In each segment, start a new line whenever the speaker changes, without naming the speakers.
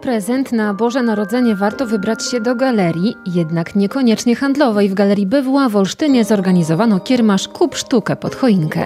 prezent na Boże Narodzenie warto wybrać się do galerii, jednak niekoniecznie handlowej. W Galerii BWA w Olsztynie zorganizowano kiermasz Kup sztukę pod choinkę.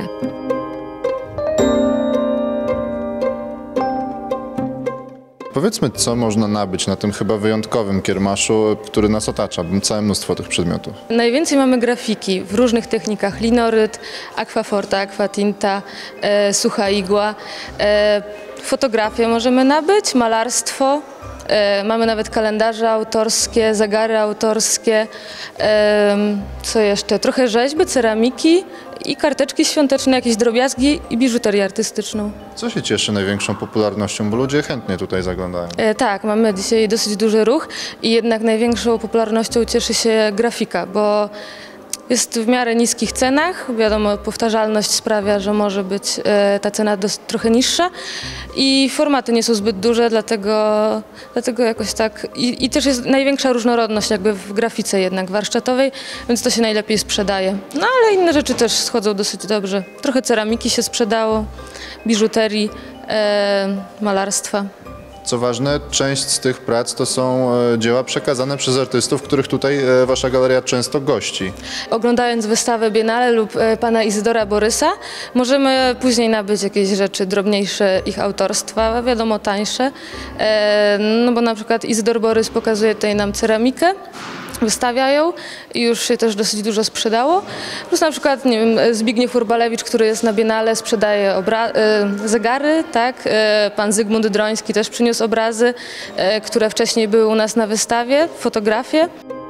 Powiedzmy, co można nabyć na tym chyba wyjątkowym kiermaszu, który nas otacza, całe mnóstwo tych przedmiotów.
Najwięcej mamy grafiki w różnych technikach: linoryt, aquaforta, aquatinta, sucha igła. Fotografię możemy nabyć, malarstwo. Mamy nawet kalendarze autorskie, zegary autorskie, co jeszcze? Trochę rzeźby, ceramiki i karteczki świąteczne, jakieś drobiazgi i biżuterię artystyczną.
Co się cieszy największą popularnością, bo ludzie chętnie tutaj zaglądają?
Tak, mamy dzisiaj dosyć duży ruch i jednak największą popularnością cieszy się grafika, bo jest w miarę niskich cenach. Wiadomo, powtarzalność sprawia, że może być ta cena trochę niższa i formaty nie są zbyt duże, dlatego jakoś tak. I też jest największa różnorodność jakby w grafice jednak warsztatowej, więc to się najlepiej sprzedaje. No ale inne rzeczy też schodzą dosyć dobrze. Trochę ceramiki się sprzedało, biżuterii, malarstwa.
Co ważne, część z tych prac to są dzieła przekazane przez artystów, których tutaj wasza galeria często gości.
Oglądając wystawę Biennale lub pana Izydora Borysa, możemy później nabyć jakieś rzeczy drobniejsze ich autorstwa, wiadomo tańsze, no bo na przykład Izydor Borys pokazuje tutaj nam ceramikę, wystawia ją i już się też dosyć dużo sprzedało. Plus na przykład, nie wiem, Zbigniew Urbalewicz, który jest na Biennale, sprzedaje zegary, tak? Pan Zygmunt Droński też przyniósł obrazy, które wcześniej były u nas na wystawie, fotografie.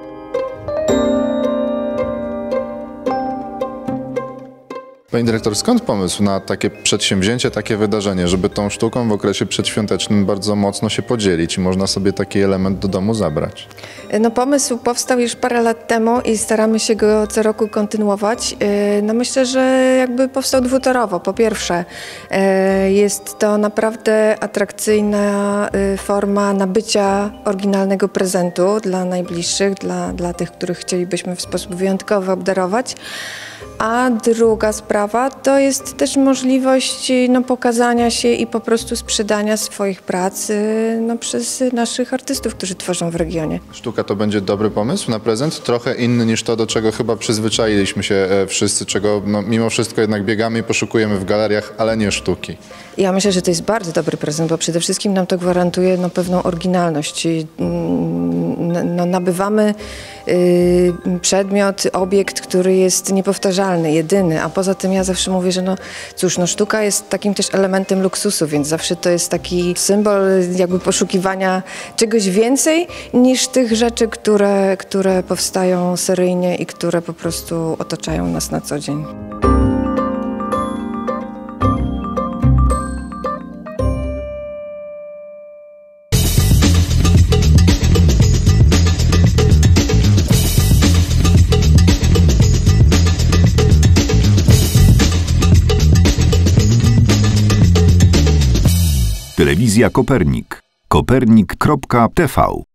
Pani dyrektor, skąd pomysł na takie przedsięwzięcie, takie wydarzenie, żeby tą sztuką w okresie przedświątecznym bardzo mocno się podzielić i można sobie taki element do domu zabrać?
No, pomysł powstał już parę lat temu i staramy się go co roku kontynuować. No, myślę, że jakby powstał dwutorowo. Po pierwsze, jest to naprawdę atrakcyjna forma nabycia oryginalnego prezentu dla najbliższych, dla tych, których chcielibyśmy w sposób wyjątkowy obdarować. A druga sprawa to jest też możliwość pokazania się i po prostu sprzedania swoich prac przez naszych artystów, którzy tworzą w regionie.
Sztuka to będzie dobry pomysł na prezent, trochę inny niż to, do czego chyba przyzwyczailiśmy się wszyscy, czego mimo wszystko jednak biegamy i poszukujemy w galeriach, ale nie sztuki.
Ja myślę, że to jest bardzo dobry prezent, bo przede wszystkim nam to gwarantuje pewną oryginalność. Nabywamy przedmiot, obiekt, który jest niepowtarzalny, jedyny, a poza tym ja zawsze mówię, że sztuka jest takim też elementem luksusu, więc zawsze to jest taki symbol jakby poszukiwania czegoś więcej niż tych rzeczy, które powstają seryjnie i które po prostu otaczają nas na co dzień.
Telewizja Kopernik. Kopernik.tv